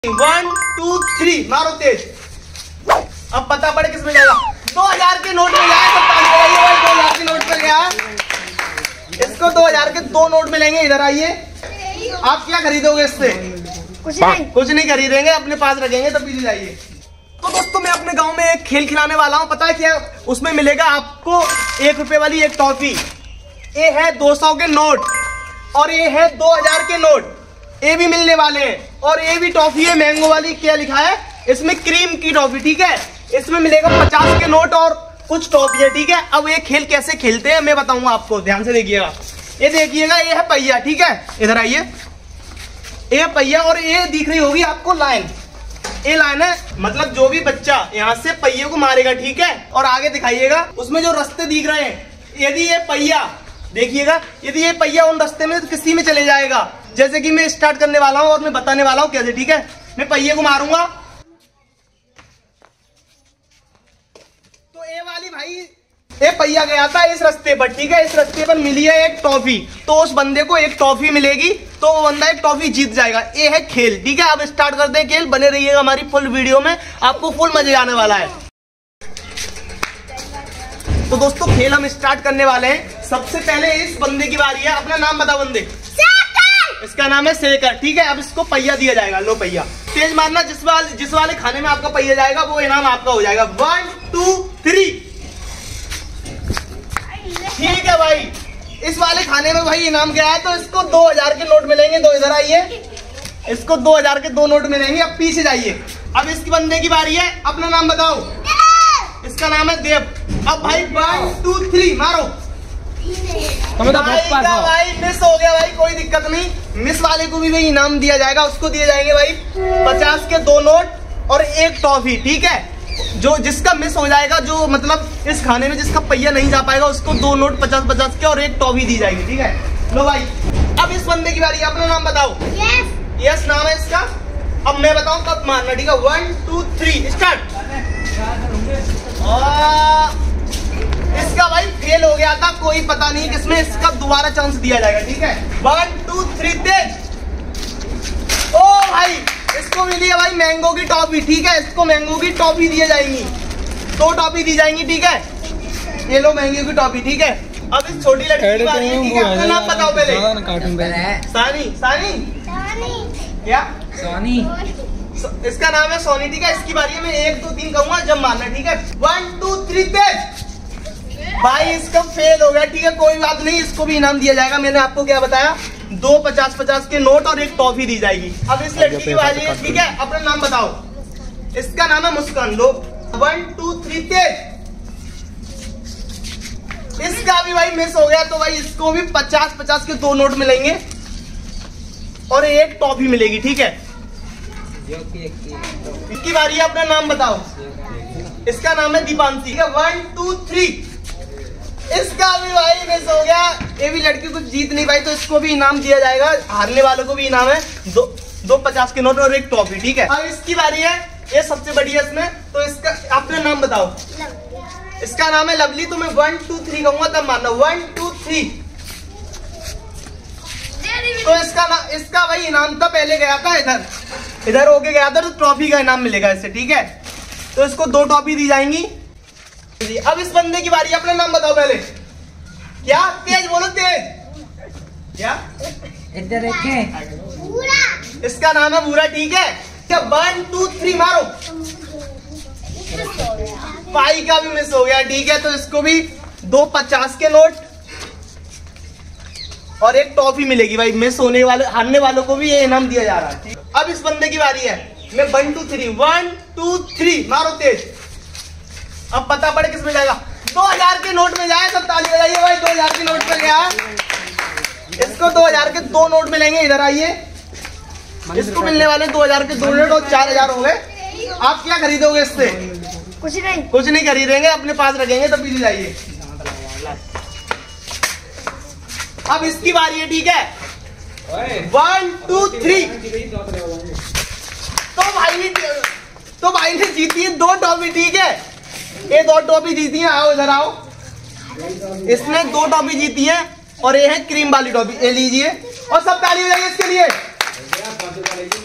1 2 3 मारो तेज। अब पता पड़े किसमें जाएगा। 2000 के नोट में जाए तो 2000 के नोट में गया। इसको 2000 के 2 नोट मिलेंगे। इधर आइए। आप क्या खरीदोगे इससे? कुछ नहीं खरीदेंगे, अपने पास रखेंगे। तो पीछे जाइए। तो दोस्तों मैं अपने गांव में एक खेल खिलाने वाला हूं। पता है क्या? उसमें मिलेगा आपको 1 रुपए वाली एक टॉफी। ये है 200 के नोट और ये है 2000 के नोट। ये भी मिलने वाले हैं। और ये भी टॉफी है मैंगो वाली। क्या लिखा है इसमें? क्रीम की टॉफी। ठीक है, इसमें मिलेगा 50 के नोट और कुछ टॉफी है। ठीक है, अब ये खेल कैसे खेलते हैं मैं बताऊंगा आपको। ध्यान से देखिएगा। ये देखिएगा, ये है पहिया। ठीक है, इधर आइए। ये पहिया और ये दिख रही होगी आपको लाइन। ये लाइन है, मतलब जो भी बच्चा यहाँ से पहिए को मारेगा। ठीक है, और आगे दिखाइएगा उसमें जो रास्ते दिख रहे हैं। यदि ये पहिया देखिएगा, यदि ये पहिया उन रास्ते में तो किसी में चले जाएगा। जैसे कि मैं स्टार्ट करने वाला हूं और मैं बताने वाला हूं कैसे। ठीक है, मैं पहिए को मारूंगा तो ये वाली भाई ये पहिया गया था इस रास्ते पर। ठीक है, इस रास्ते पर मिली है एक टॉफी। तो उस बंदे को एक टॉफी मिलेगी, तो वो बंदा एक टॉफी जीत जाएगा। ये है खेल। ठीक है, अब स्टार्ट करते हैं खेल। बने रहिएगा हमारी फुल वीडियो में, आपको फुल मजे आने वाला है। तो दोस्तों खेल हम स्टार्ट करने वाले हैं। सबसे पहले इस बंदे की बारी है। अपना नाम बताओ बंदे। इसका नाम है शेखर। ठीक है, अब इसको पहिया दिया जाएगा। लो पहिया तेज मारना। जिस वाले खाने में आपका पहिया जाएगा वो इनाम आपका हो जाएगा। 1 2 3। ठीक है भाई, इस वाले खाने में भाई इनाम क्या है? तो इसको 2000 के नोट मिलेंगे। तो इधर आइए। इसको 2000 के 2 नोट मिलेंगे। अब पीछे जाइए। अब इसकी बंदे की बारी है। अपना नाम बताओ। इसका नाम है देव। अब भाई 1 2 3 मारो। भाई मिस हो गया भाई, कोई दिक्कत नहीं। मिस वाले को भी भाई इनाम दिया जाएगा। उसको दिए जाएंगे भाई 50 के 2 नोट और एक टॉफी। ठीक है, जो जिसका मिस हो जाएगा, जो मतलब इस खाने में जिसका पहिया नहीं जा पाएगा, उसको 2 नोट 50-50 के और एक टॉफी दी जाएगी। ठीक है, लो भाई। अब इस बंदे की बारी। अपना नाम बताओ। यस नाम है इसका। अब मैं बताऊं कब मारना। ठीक है, 1 2 3 स्टार्ट। इसका भाई फेल हो गया था, कोई पता नहीं किसमें। इसका दोबारा चांस दिया जाएगा। ठीक है, 1 2 3 तेज। ओ भाई इसको मिली है भाई मैंगो की टॉफी। ठीक है, इसको मैंगो की टॉफी दी जाएंगी। 2 टॉफी दी जाएंगी। ठीक है, ये लो मैंगो की टॉफी। ठीक है, अब इस छोटी लड़की की बारी है। ठीक है, अपना नाम बताओ पहले। सानी। सानी क्या? सोनी। इसका नाम है सोनी। ठीक है, इसकी बारी है। मैं 1 2 3 कहूंगा जब मारना। ठीक है, 1 2 3 तेज। भाई इसका फेल हो गया। ठीक है, कोई बात नहीं, इसको भी इनाम दिया जाएगा। मैंने आपको क्या बताया? 2 50-50 के नोट और एक टॉफी दी जाएगी। अब इस लड़की की बारी है। ठीक है, अपना नाम बताओ। इसका नाम है मुस्कान। लो 1 2 3 तेज। इसका भी भाई मिस हो गया। तो भाई इसको भी 50-50 के 2 नोट मिलेंगे और एक टॉफी मिलेगी। ठीक है, इसकी बारी है। अपना नाम बताओ। इसका नाम है दीपांशी। 1 2 3। इसका भी भाई मिस हो गया। ये भी लड़की कुछ जीत नहीं पाई, तो इसको भी इनाम दिया जाएगा। हारने वालों को भी इनाम है 2 50 के नोट और एक टॉफी। ठीक है, अब इसकी बारी है। ये सबसे बड़ी है इसमें। तो इसका अपना नाम बताओ। इसका नाम है लवली। तो मैं 1 2 3 कहूंगा तब मारना। 1 2 3। तो इसका भाई इनाम था, पहले गया था इधर होके गया था, तो ट्रॉफी का इनाम मिलेगा इससे। ठीक है, तो इसको 2 टॉफी दी जाएंगी। अब इस बंदे की बारी। अपना नाम बताओ पहले। क्या? तेज बोलो तेज। क्या? इधर देखें। इसका नाम है बूरा। ठीक है, 1 2 3 मारो। भाई का भी मिस हो गया। ठीक है, तो इसको भी 2 50 के नोट और एक टॉफी मिलेगी। भाई मिस होने वाले हारने वालों को भी ये इनाम दिया जा रहा है। अब इस बंदे की बारी है। मैं 1 2 3 1 2 3 मारो तेज। अब पता पड़े किसमें जाएगा। 2000 के नोट में जाए सब ताली बजाइए भाई। 2000 के नोट में गया। इसको 2000 के 2 नोट मिलेंगे। इधर आइए। इसको मिलने वाले 2000 के 2 नोट और 4000 हो गए। आप क्या खरीदोगे इससे? कुछ नहीं खरीदेंगे, अपने पास रखेंगे। तो पीछे जाइए। अब इसकी बारी है। ठीक है, 1 2 3। तो भाई ने जीती है 2 टॉफी। ठीक है, ये 2 टॉफी जीती है। आओ इधर आओ। इसने 2 टॉफी जीती है और ये है क्रीम वाली टॉफी। ये लीजिए और सब ताली बजाइए इसके लिए।